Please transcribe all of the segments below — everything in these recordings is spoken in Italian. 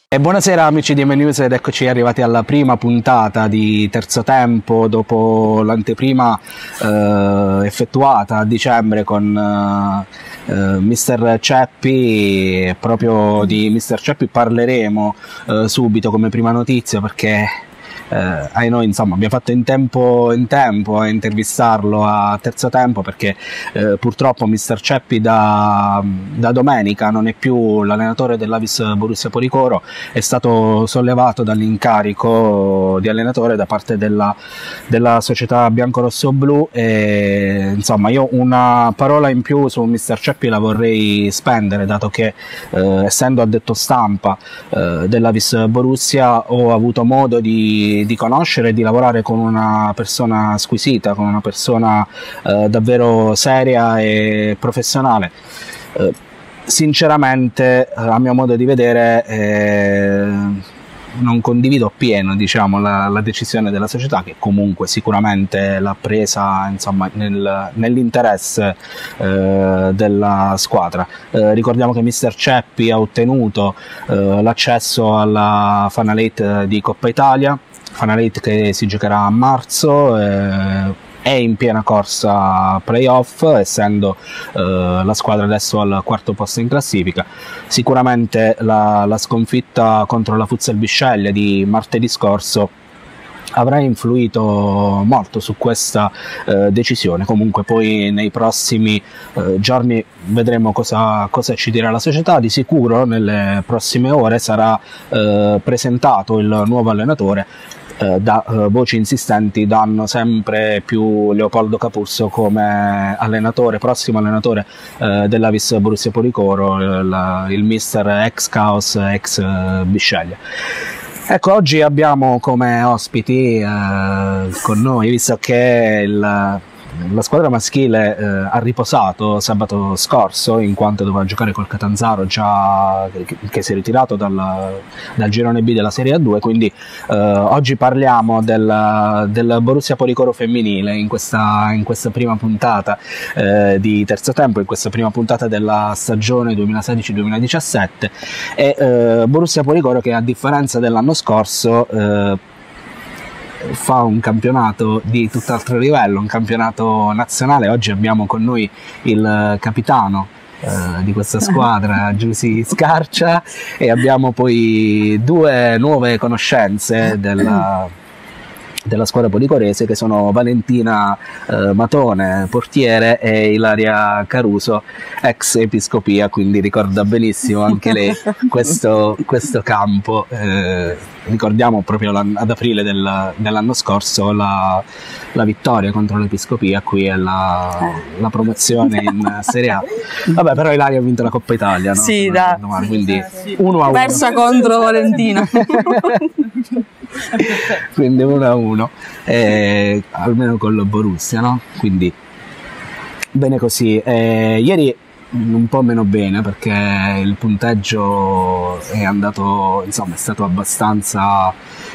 E buonasera amici di M-News ed eccoci arrivati alla prima puntata di Terzo Tempo dopo l'anteprima effettuata a dicembre con Mr. Ceppi. Proprio di Mr. Ceppi parleremo subito come prima notizia, perché ai noi insomma abbiamo fatto in tempo a intervistarlo a Terzo Tempo, perché purtroppo Mr. Ceppi da domenica non è più l'allenatore dell'Avis Borussia Policoro, è stato sollevato dall'incarico di allenatore da parte della società biancorosso-blu, e insomma io una parola in più su Mr. Ceppi la vorrei spendere, dato che essendo addetto stampa dell'Avis Borussia ho avuto modo di conoscere e di lavorare con una persona squisita, con una persona davvero seria e professionale. Sinceramente, a mio modo di vedere, non condivido appieno, diciamo, la decisione della società, che comunque sicuramente l'ha presa, insomma, nell'interesse della squadra. Ricordiamo che Mr. Ceppi ha ottenuto l'accesso alla Final 8 di Coppa Italia, Final 8 che si giocherà a marzo. È in piena corsa playoff, essendo la squadra adesso al quarto posto in classifica. Sicuramente la sconfitta contro la Futsal Bisceglie di martedì scorso avrà influito molto su questa decisione. Comunque poi nei prossimi giorni vedremo cosa ci dirà la società. Di sicuro nelle prossime ore sarà presentato il nuovo allenatore. Da voci insistenti danno sempre più Leopoldo Capurso come prossimo allenatore dell'Avis Borussia Policoro, il mister ex Chaos, ex Bisceglie. Ecco, oggi abbiamo come ospiti con noi, visto che la squadra maschile ha riposato sabato scorso, in quanto doveva giocare col Catanzaro, già che si è ritirato dal girone B della Serie A2, quindi oggi parliamo del Borussia Policoro femminile in questa prima puntata di Terzo Tempo, in questa prima puntata della stagione 2016-2017, e Borussia Policoro che, a differenza dell'anno scorso, fa un campionato di tutt'altro livello, un campionato nazionale. Oggi abbiamo con noi il capitano di questa squadra, Giusy Scarcia, e abbiamo poi due nuove conoscenze della squadra policorese, che sono Valentina Matone, portiere, e Ilaria Caruso, ex Episcopia, quindi ricorda benissimo anche lei questo campo. Ricordiamo proprio ad aprile dell'anno scorso la vittoria contro l'Episcopia, qui è la promozione in Serie A. Vabbè, però Ilaria ha vinto la Coppa Italia, no? Sì, quindi 1-1. Persa contro Valentina. Quindi 1-1, almeno con il Borussia, no? Quindi bene così. Ieri un po' meno bene, perché il punteggio è andato, insomma, è stato abbastanza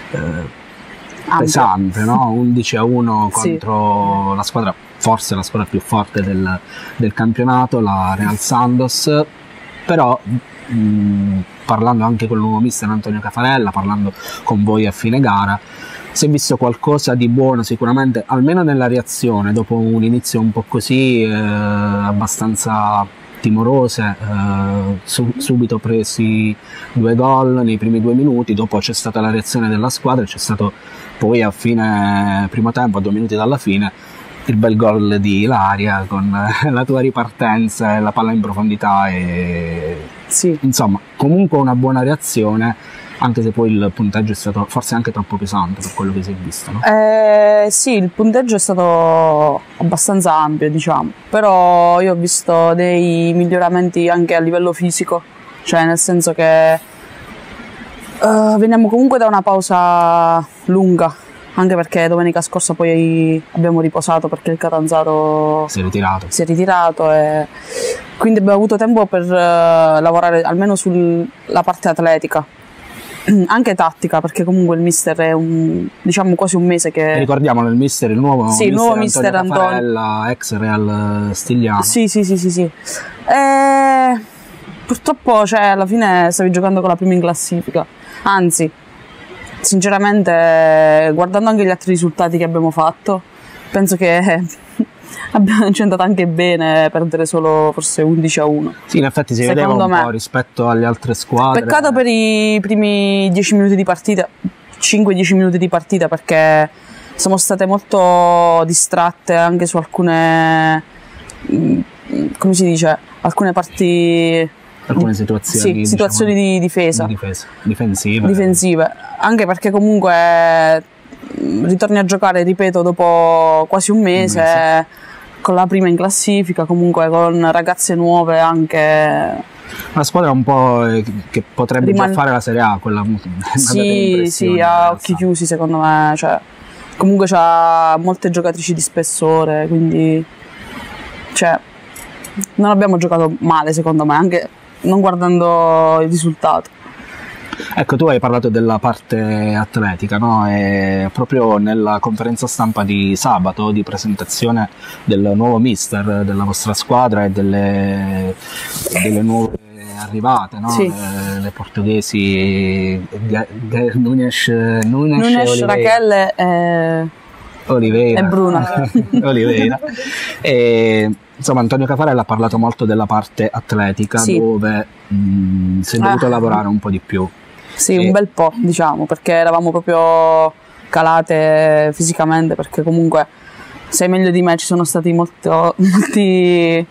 pesante, no? 11-1 contro la squadra, forse la squadra più forte del campionato, la Real Sandos. Però parlando anche con il nuovo mister Antonio Cafarella, parlando con voi a fine gara, si è visto qualcosa di buono sicuramente, almeno nella reazione, dopo un inizio un po' così, abbastanza timorose, subito presi 2 gol nei primi 2 minuti, dopo c'è stata la reazione della squadra, c'è stato poi a fine primo tempo, a 2 minuti dalla fine, il bel gol di Ilaria con la tua ripartenza e la palla in profondità, e sì, insomma comunque una buona reazione, anche se poi il punteggio è stato forse anche troppo pesante per quello che si è visto, no? Sì, il punteggio è stato abbastanza ampio, diciamo, però io ho visto dei miglioramenti anche a livello fisico, cioè nel senso che veniamo comunque da una pausa lunga, anche perché domenica scorsa poi abbiamo riposato perché il Catanzaro si è ritirato, e quindi abbiamo avuto tempo per lavorare almeno sulla parte atletica, anche tattica, perché comunque il mister è diciamo quasi un mese che... Ricordiamolo, il mister, il nuovo mister Antonio Cafarella, ex Real Stigliano. Sì. purtroppo, cioè, alla fine stavi giocando con la prima in classifica. Anzi, sinceramente, guardando anche gli altri risultati che abbiamo fatto, penso che ci è andata anche bene perdere solo forse 11-1. Sì, in effetti si vedeva un po' rispetto alle altre squadre. Peccato per i primi 10 minuti di partita, 5-10 minuti di partita, perché siamo state molto distratte anche su alcune, come si dice, alcune parti, alcune situazioni, sì, situazioni diciamo, di difesa. Difensive. Anche perché comunque ritorni a giocare, ripeto, dopo quasi un mese. Con la prima in classifica, comunque con ragazze nuove anche. Una squadra un po' che potrebbe già fare la Serie A, quella. Sì, a occhi chiusi secondo me, cioè, comunque c'ha molte giocatrici di spessore, quindi cioè, non abbiamo giocato male secondo me, anche non guardando il risultato. Ecco, tu hai parlato della parte atletica, no? E proprio nella conferenza stampa di sabato di presentazione del nuovo mister della vostra squadra e delle nuove arrivate, no? Sì. Le portoghesi Nunes, Raquel Oliveira e Bruna. Oliveira. E, insomma, Antonio Cafarella ha parlato molto della parte atletica, sì, dove si è dovuto lavorare un po' di più. Sì, un bel po', diciamo, perché eravamo proprio calate fisicamente, perché comunque sai meglio di me, ci sono stati molti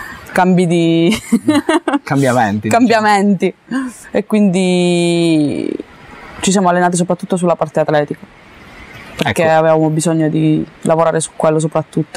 cambiamenti e quindi ci siamo allenati soprattutto sulla parte atletica, perché avevamo bisogno di lavorare su quello soprattutto.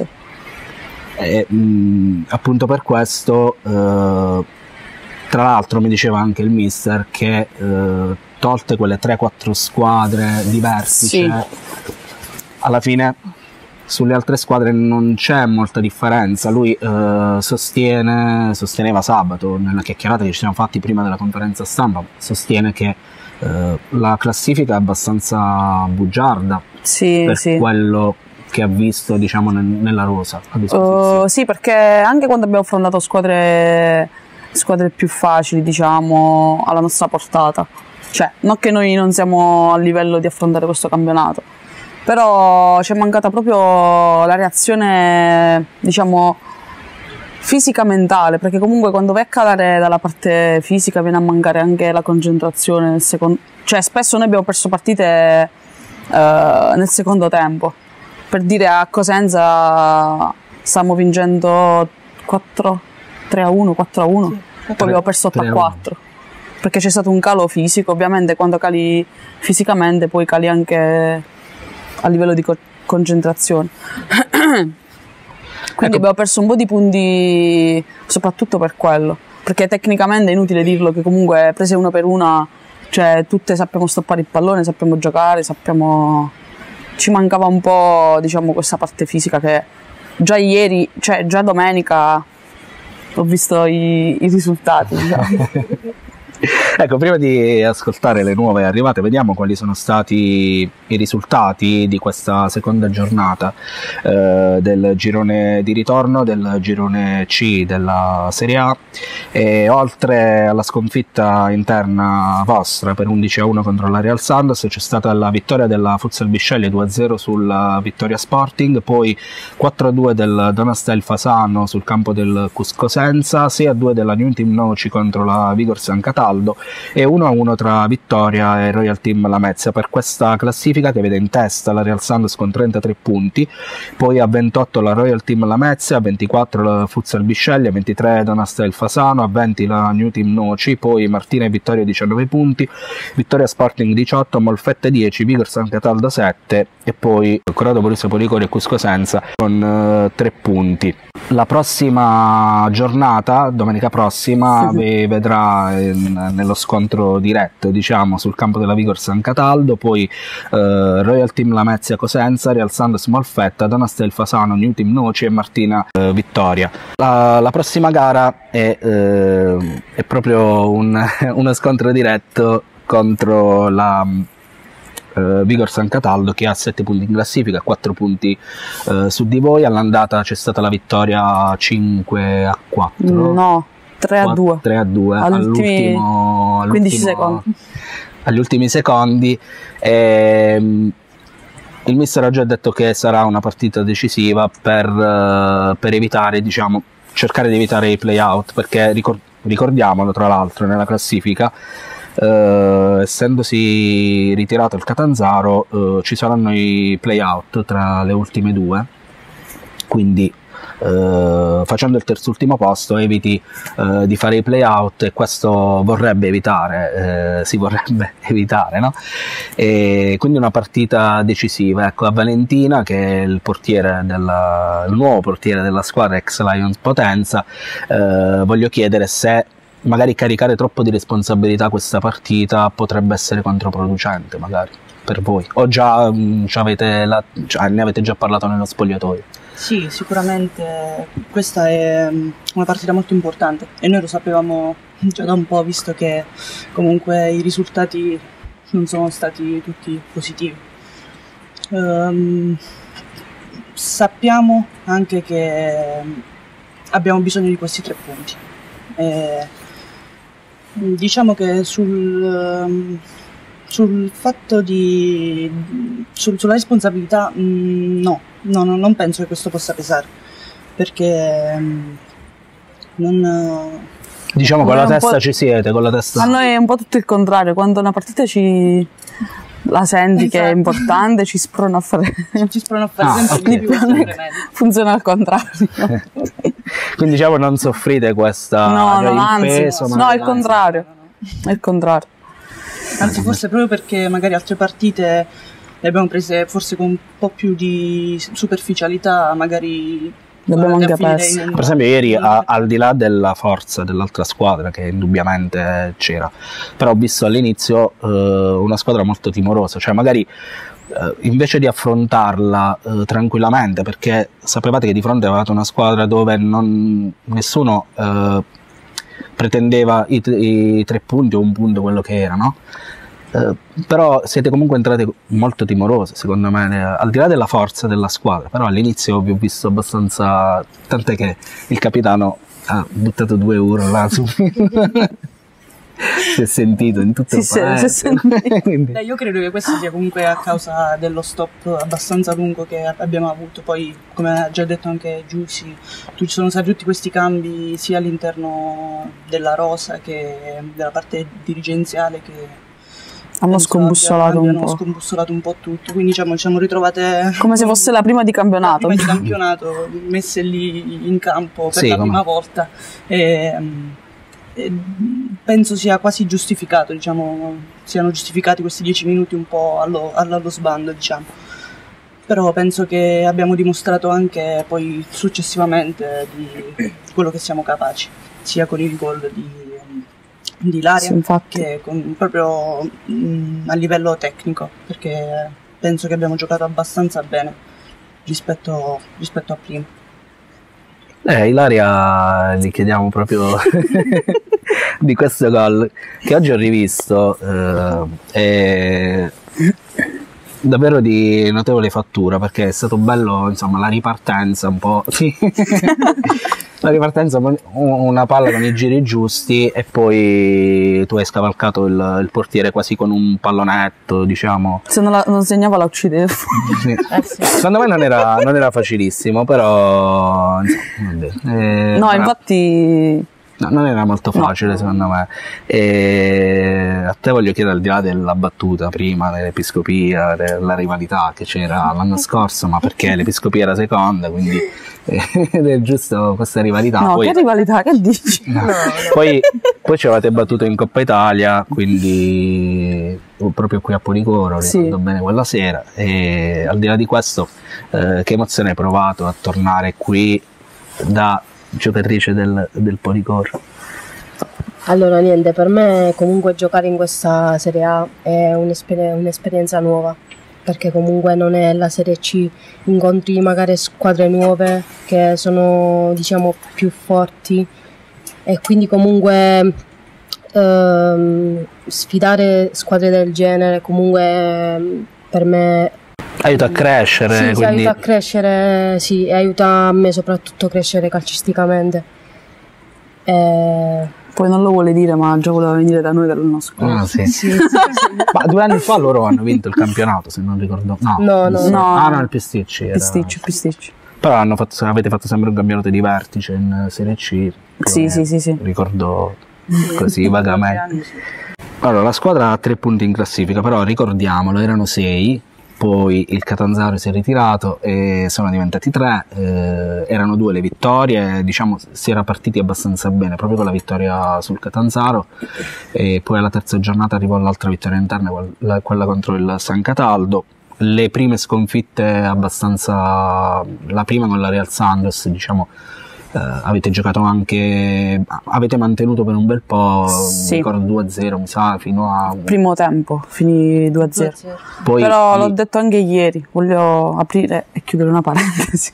Appunto per questo, tra l'altro mi diceva anche il mister che tolte quelle 3-4 squadre di vertice, sì, alla fine sulle altre squadre non c'è molta differenza. Lui sosteneva sabato, nella chiacchierata che ci siamo fatti prima della conferenza stampa, sostiene che la classifica è abbastanza bugiarda, sì, per sì, quello che ha visto, diciamo, nella rosa a disposizione. Sì, perché anche quando abbiamo affrontato squadre più facili, diciamo, alla nostra portata, cioè non che noi non siamo a livello di affrontare questo campionato, però ci è mancata proprio la reazione, diciamo, fisica mentale, perché comunque quando vai a calare dalla parte fisica viene a mancare anche la concentrazione nel secondo, cioè spesso noi abbiamo perso partite nel secondo tempo. Per dire, a Cosenza stiamo vincendo 4-1, 4-1, sì, poi abbiamo perso 8-4, perché c'è stato un calo fisico. Ovviamente quando cali fisicamente poi cali anche a livello di concentrazione. Quindi abbiamo perso un po' di punti soprattutto per quello, perché tecnicamente è inutile dirlo che comunque prese una per una, cioè tutte sappiamo stoppare il pallone, sappiamo giocare, ci mancava un po', diciamo, questa parte fisica che già ieri, cioè già domenica ho visto i risultati, diciamo. Ecco, prima di ascoltare le nuove arrivate, vediamo quali sono stati i risultati di questa seconda giornata del girone di ritorno, del girone C della Serie A. E oltre alla sconfitta interna vostra per 11-1 contro la Real Santos, c'è stata la vittoria della Futsal Bisceglie 2-0 sulla Vittoria Sporting, poi 4-2 del Donastel Fasano sul campo del Cuscosenza, 6-2 della New Team Noci contro la Vigor San Cataldo e 1-1 tra Vittoria e Royal Team Lamezia. Per questa classifica che vede in testa la Real Santos con 33 punti, poi a 28 la Royal Team Lamezia, a 24 la Futsal Bisceglie, a 23 Donastel Fasano, a 20 la New Team Noci, poi Martina e Vittoria 19 punti, Vittoria Sporting 18, Molfette 10, Vigor San Cataldo 7 e poi Corrado Borussia Policori e Cuscosenza con 3 punti. La prossima giornata, domenica prossima, vi vedrà nello scontro diretto, diciamo, sul campo della Vigor San Cataldo, poi Royal Team Lamezia Cosenza, Real Santos Molfetta, Donastel Fasano, New Team Noci e Martina Vittoria. La prossima gara è proprio uno scontro diretto contro la Vigor San Cataldo, che ha 7 punti in classifica, 4 punti su di voi. All'andata c'è stata la vittoria 5-4. No, 3-2. 3-2 all'ultimo 15 secondi. Agli ultimi secondi. Il mister ha già detto che sarà una partita decisiva per evitare, diciamo, cercare di evitare i play-out, perché ricordiamolo, tra l'altro, nella classifica, essendosi ritirato il Catanzaro, ci saranno i play-out tra le ultime due, quindi facendo il terzultimo posto eviti di fare i play-out, e questo vorrebbe evitare, si vorrebbe evitare, no? E quindi una partita decisiva. Ecco, a Valentina, che è il nuovo portiere della squadra ex Lions Potenza, voglio chiedere se magari caricare troppo di responsabilità questa partita potrebbe essere controproducente, magari per voi, o già ne avete già parlato nello spogliatoio? Sì, sicuramente questa è una partita molto importante e noi lo sapevamo già da un po', visto che comunque i risultati non sono stati tutti positivi. Sappiamo anche che abbiamo bisogno di questi 3 punti. Diciamo che sul fatto sulla responsabilità, no, non penso che questo possa pesare, perché diciamo con la testa ci siete, con la testa. A noi è un po' tutto il contrario, quando una partita la senti che è importante, ci sprona a fare sempre di più. Funziona al contrario. Quindi diciamo non soffrite questa peso, no, è il contrario. È il contrario. Anzi, forse proprio perché magari altre partite le abbiamo prese forse con un po' più di superficialità, magari l'abbiamo anche perso. Per esempio ieri, al di là della forza dell'altra squadra, che indubbiamente c'era, però ho visto all'inizio una squadra molto timorosa, cioè magari invece di affrontarla tranquillamente, perché sapevate che di fronte avevate una squadra dove nessuno pretendeva i 3 punti o un punto, quello che era, no? Però siete comunque entrate molto timorose, secondo me, al di là della forza della squadra. Però all'inizio vi ho visto abbastanza, tant'è che il capitano ha buttato 2 euro là su. Si è sentito in tutto il paese. Io credo che questo sia comunque a causa dello stop abbastanza lungo che abbiamo avuto. Poi, come ha già detto anche Giussi, ci sono stati tutti questi cambi sia all'interno della rosa che della parte dirigenziale, che hanno scombussolato un po' tutto. Quindi diciamo, ci siamo ritrovate come se fosse la prima di campionato. Messe lì in campo per la prima volta. Penso sia quasi giustificato, diciamo, siano giustificati questi 10 minuti un po' allo sbando, diciamo. Però penso che abbiamo dimostrato anche poi successivamente di quello che siamo capaci, sia con il gol di Ilaria, che proprio a livello tecnico, perché penso che abbiamo giocato abbastanza bene rispetto a prima. Ilaria, gli chiediamo proprio di questo gol che oggi ho rivisto, è davvero di notevole fattura, perché è stato bello, insomma, la ripartenza un po'. La ripartenza, una palla con i giri giusti, e poi tu hai scavalcato il portiere quasi con un pallonetto, diciamo. Se non segnava la uccidevo. Sì. Secondo me non era facilissimo, però no, infatti no, non era molto facile, secondo me. E a te voglio chiedere, al di là della battuta prima dell'Episcopia, della rivalità che c'era l'anno scorso, ma perché l'Episcopia era seconda, quindi ed è giusto questa rivalità. No, poi, che rivalità, che dici? No. Poi ci avete battuto in Coppa Italia, quindi proprio qui a Policoro, ricordo bene quella sera. E al di là di questo, che emozione hai provato a tornare qui da giocatrice del Policoro? Allora, niente, per me comunque giocare in questa Serie A è un'esperienza nuova, perché comunque non è la Serie C, incontri magari squadre nuove che sono, diciamo, più forti, e quindi comunque sfidare squadre del genere comunque per me aiuta a crescere. Sì, quindi... aiuta a crescere, sì, e aiuta a me soprattutto a crescere calcisticamente. Poi non lo vuole dire, ma già voleva venire da noi dall'anno scorso. Sì. Ma 2 anni fa loro hanno vinto il campionato, se non ricordo. No. No, il Pisticci. Pisticci. Però avete fatto sempre un campionato di vertice in Serie C. Sì. Ricordo così vagamente. Allora, la squadra ha 3 punti in classifica, però ricordiamolo, erano 6. Poi il Catanzaro si è ritirato e sono diventati 3, erano 2 le vittorie, diciamo si era partiti abbastanza bene proprio con la vittoria sul Catanzaro, e poi alla terza giornata arrivò l'altra vittoria interna, quella contro il San Cataldo. Le prime sconfitte abbastanza, la prima con la Real Santos, diciamo, avete giocato anche, avete mantenuto per un bel po', ricordo 2-0 mi sa, fino a primo tempo, finì 2-0. Poi, però l'ho detto anche ieri, voglio aprire e chiudere una parentesi.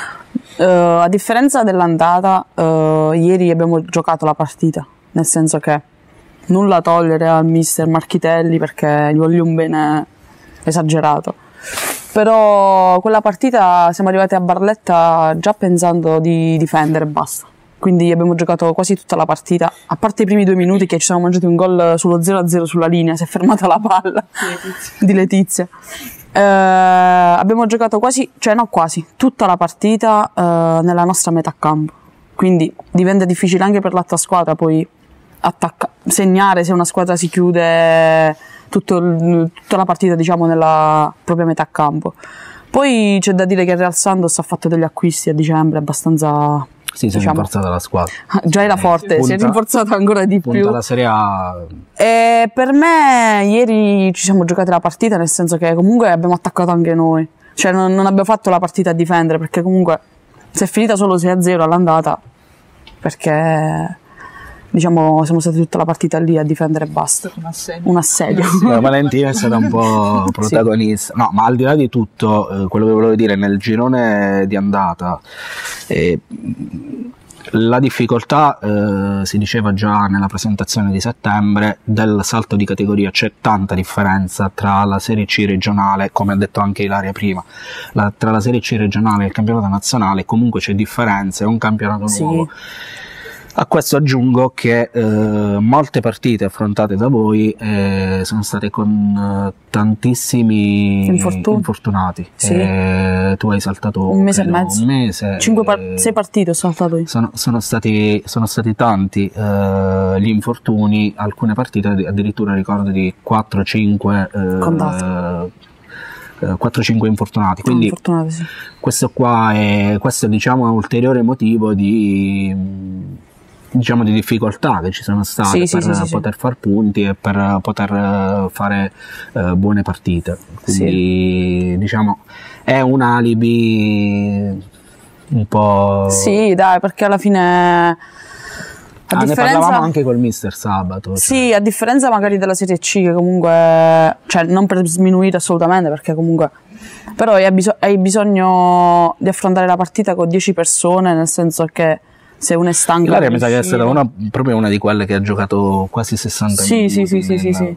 A differenza dell'andata, ieri abbiamo giocato la partita, nel senso che nulla togliere al mister Marchitelli, perché gli voglio un bene esagerato. Però quella partita siamo arrivati a Barletta già pensando di difendere e basta. Quindi abbiamo giocato quasi tutta la partita, a parte i primi 2 minuti che ci siamo mangiati un gol sullo 0-0 sulla linea, si è fermata la palla di Letizia. Abbiamo giocato quasi tutta la partita nella nostra metà campo. Quindi diventa difficile anche per l'altra squadra poi segnare se una squadra si chiude tutta la partita, diciamo, nella propria metà campo. Poi c'è da dire che il Real Santos ha fatto degli acquisti a dicembre abbastanza... Sì, si è rinforzata la squadra. Già era forte, si è rinforzata ancora di più. La Serie A. E per me ieri ci siamo giocati la partita, nel senso che comunque abbiamo attaccato anche noi. Cioè non abbiamo fatto la partita a difendere, perché comunque si è finita solo 6-0 all'andata, perché... diciamo siamo stati tutta la partita lì a difendere e basta. Un assedio. Valentina è stata un po' protagonista. No, ma al di là di tutto, quello che volevo dire, nel girone di andata, la difficoltà, si diceva già nella presentazione di settembre, del salto di categoria. C'è tanta differenza tra la Serie C regionale, come ha detto anche Ilaria prima, tra la Serie C regionale e il campionato nazionale. Comunque c'è differenza, è un campionato nuovo. A questo aggiungo che molte partite affrontate da voi sono state con tantissimi infortunati. Sì. Tu hai saltato un mese e mezzo. 6 partite ho saltato io. Sono stati tanti gli infortuni, alcune partite addirittura ricordo di 4-5 infortunati, quindi sì. Questo è diciamo un ulteriore motivo di difficoltà che ci sono state per poter far punti e per poter fare buone partite. Quindi diciamo è un alibi un po'... Sì, dai, perché alla fine... ne parlavamo anche col mister sabato. Sì, a differenza magari della Serie C, che comunque... cioè non per sminuire assolutamente, perché comunque... però hai bisogno di affrontare la partita con 10 persone, nel senso che se uno è stanco... Ilaria mi sa che è stata proprio una di quelle che ha giocato quasi 60 minuti. Sì.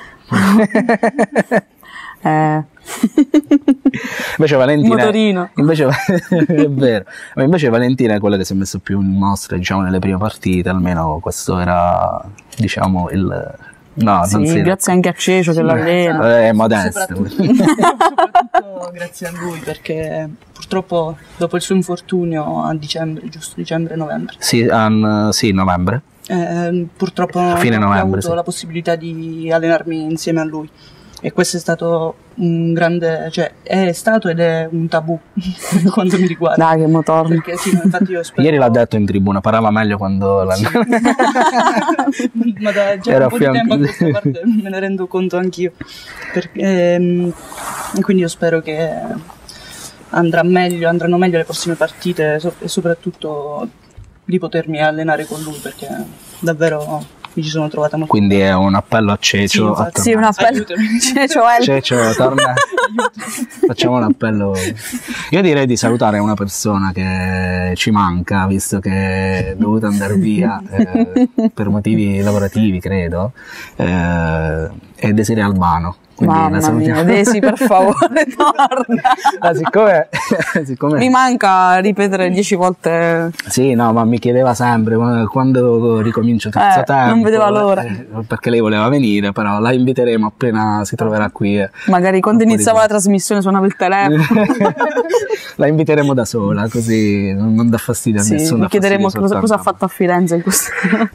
Invece Valentina... Motorino. Invece, è vero. Ma invece Valentina è quella che si è messa più in mostra, diciamo, nelle prime partite, almeno questo era, diciamo, il... No, sì, grazie anche a Cecio che l'allena. È modesto. Soprattutto grazie a lui, perché purtroppo dopo il suo infortunio a dicembre, giusto dicembre-novembre. Sì, novembre. Purtroppo non ho avuto la possibilità di allenarmi insieme a lui. E questo è stato un grande, cioè è stato ed è un tabù per quanto mi riguarda. Dai, che motorno. Perché sì, infatti io spero... Ieri l'ha detto in tribuna, parlava meglio quando Ma da già un po' di tempo a questa parte me ne rendo conto anch'io. Quindi io spero che andranno meglio le prossime partite e soprattutto di potermi allenare con lui, perché davvero mi ci sono trovata molto. Quindi è un appello a Cecio. Sì, un appello. Cecio, torna. Facciamo un appello. Io direi di salutare una persona che ci manca, visto che è dovuta andare via per motivi lavorativi, credo. e Desiree Albano. Mamma mia, Desi, per favore, torna. Siccome mi manca ripetere 10 volte. Sì, no, ma mi chiedeva sempre quando ricomincio terzo tempo. Non vedeva l'ora. Perché lei voleva venire, però la inviteremo appena si troverà qui. Magari quando iniziava la trasmissione suonava il telefono. La inviteremo da sola, così non dà fastidio a nessuno. Mi chiederemo cosa ha fatto a Firenze in questo.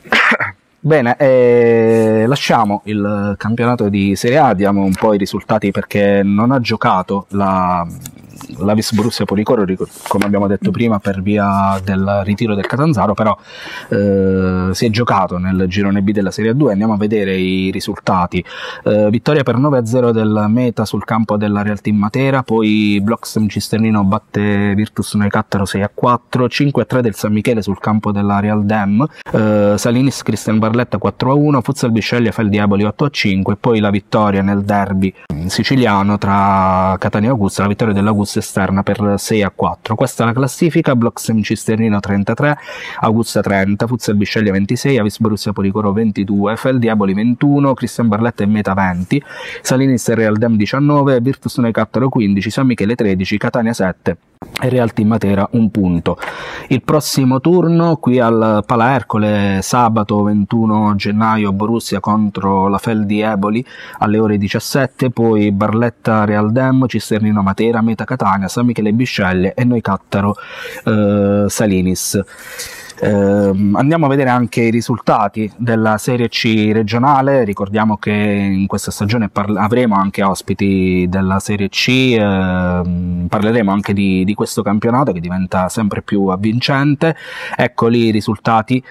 Bene, lasciamo il campionato di Serie A, diamo un po' i risultati perché non ha giocato l'Avis Borussia Policoro, come abbiamo detto prima, per via del ritiro del Catanzaro, però si è giocato nel girone B della Serie A2. Andiamo a vedere i risultati. Vittoria per 9-0 del Meta sul campo della Real Team Matera, poi Bloxem Cisternino batte Virtus Neucattaro 6-4, 5-3 del San Michele sul campo della Real Dem, Salinis Cristian Barletta 4-1, Futsal Bisceglie Fel Diaboli 8-5, e poi la vittoria nel derby siciliano tra Catania e Augusta, la vittoria dell'Augusta esterna per 6-4. Questa è la classifica: Bloxem Cisternino 33, Augusta 30, Futsal Bisceglie 26, Avis Borussia Policoro 22, Fel Diaboli 21, Cristian Barletta e Meta 20, Salinis e Real Dem 19, Virtus Neucattaro 15, San Michele 13, Catania 7 e Real Team Matera 1 punto. Il prossimo turno qui al Pala Ercole, sabato 21 gennaio, Borussia contro la Fel Diaboli alle ore 17, poi Barletta Real Dem, Cisternino Matera, Meta Catania, San Michele Bisceglie e Neucattaro Salinis. Andiamo a vedere anche i risultati della Serie C regionale. Ricordiamo che in questa stagione avremo anche ospiti della Serie C, parleremo anche di questo campionato che diventa sempre più avvincente. Eccoli i risultati.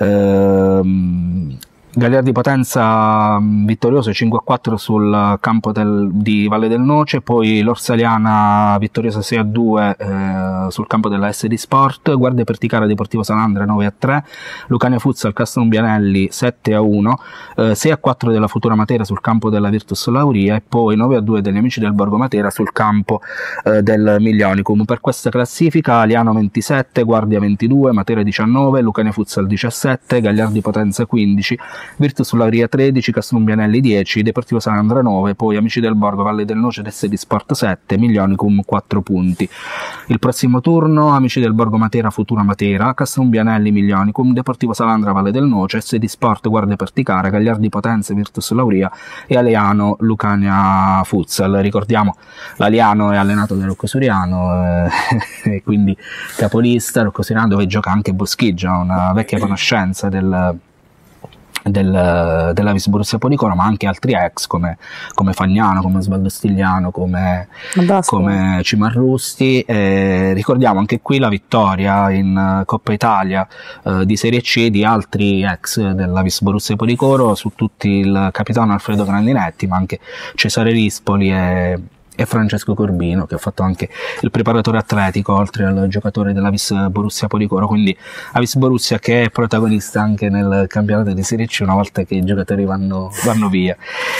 Gagliardi Potenza vittorioso 5-4 sul campo di Valle del Noce, poi l'Orsaliana vittoriosa 6-2 sul campo della SD Sport, Guardia Perticara Deportivo Salandra 9-3, Lucania Futsal Castrum Bianelli 7-1, 6-4 della Futura Matera sul campo della Virtus Lauria e poi 9-2 degli Amici del Borgo Matera sul campo del Milionicum. Per questa classifica Aliano 27, Guardia 22, Matera 19, Lucania Futsal 17, Gagliardi Potenza 15, Virtus Lauria 13, Castrum Bianelli 10, Deportivo Salandra 9, poi Amici del Borgo, Valle del Noce ed SD Sport 7, Milionicum 4 punti. Il prossimo turno: Amici del Borgo Matera, Futura Matera, Castrum Bianelli, Milionicum, Deportivo Salandra, Valle del Noce, SD Sport, Guardia Perticara, Gagliardi Potenza, Virtus Lauria e Aleano Lucania Futsal. Ricordiamo, l'Aliano è allenato da Rocco Soriano, e quindi capolista. Rocco Soriano, dove gioca anche Boschiggia, una vecchia conoscenza dell'Avis Borussia Policoro, ma anche altri ex come Fagnano, come Osvaldo Stigliano, come Cimarrusti. Ricordiamo anche qui la vittoria in Coppa Italia di Serie C di altri ex dell'Avis Borussia Policoro, su tutti il capitano Alfredo Grandinetti, ma anche Cesare Rispoli e Francesco Corbino, che ha fatto anche il preparatore atletico oltre al giocatore dell'Avis Borussia Policoro. Quindi Avis Borussia che è protagonista anche nel campionato di Serie C una volta che i giocatori vanno via.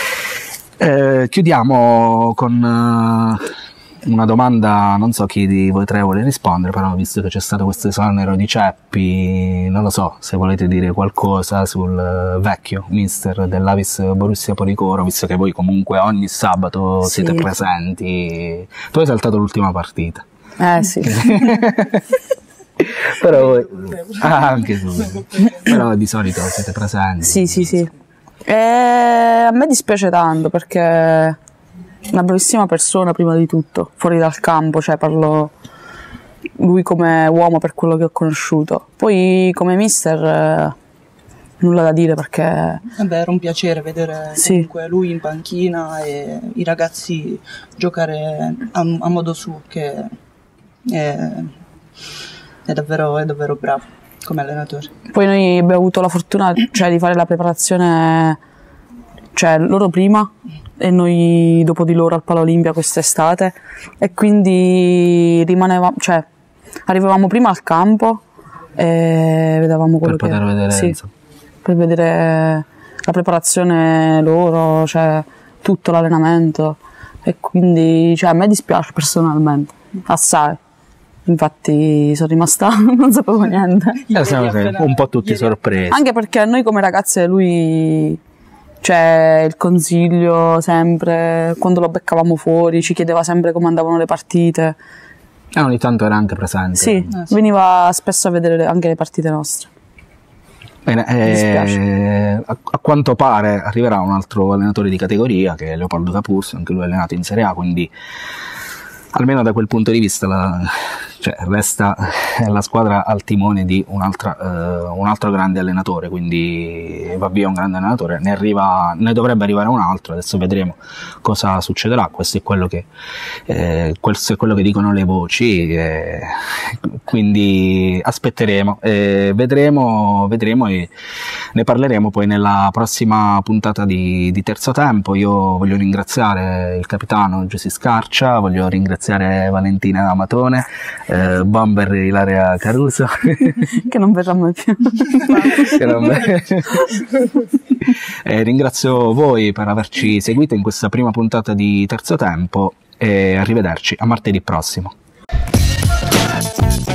Chiudiamo con una domanda, non so chi di voi tre vuole rispondere, però visto che c'è stato questo esonero di Ceppi, non lo so se volete dire qualcosa sul vecchio mister dell'Avis Borussia Policoro, visto che voi comunque ogni sabato siete presenti. Tu hai saltato l'ultima partita. Sì. Però voi, anche tu, però di solito siete presenti. Sì. A me dispiace tanto perché una bravissima persona prima di tutto, fuori dal campo, cioè parlo lui come uomo per quello che ho conosciuto. Poi come mister nulla da dire perché... Era un piacere vedere comunque lui in panchina e i ragazzi giocare a modo suo, che è davvero bravo come allenatore. Poi noi abbiamo avuto la fortuna di fare la preparazione, loro prima e noi dopo di loro al Pala Olimpia quest'estate, e quindi arrivavamo prima al campo e vedevamo quello per poter vedere, per vedere la preparazione loro, tutto l'allenamento, e quindi a me dispiace personalmente assai. Infatti sono rimasta, non sapevo niente. Siamo un po' tutti sorpresi. Anche perché noi come ragazze lui cioè il consiglio sempre, quando lo beccavamo fuori ci chiedeva sempre come andavano le partite. Ogni tanto era anche presente. Sì, veniva spesso a vedere anche le partite nostre. Bene, a quanto pare arriverà un altro allenatore di categoria, che è Leopoldo Capus, anche lui è allenato in Serie A, quindi almeno da quel punto di vista resta la squadra al timone di un altro grande allenatore, quindi va via un grande allenatore, ne dovrebbe arrivare un altro, adesso vedremo cosa succederà. Questo è quello che dicono le voci, quindi aspetteremo, vedremo e ne parleremo poi nella prossima puntata di Terzo Tempo. Io voglio ringraziare il capitano Giussi Scarcia, voglio ringraziare Valentina Matone, Bomber Ilaria Caruso che non verrà mai più. Ringrazio voi per averci seguito in questa prima puntata di Terzo Tempo e arrivederci a martedì prossimo.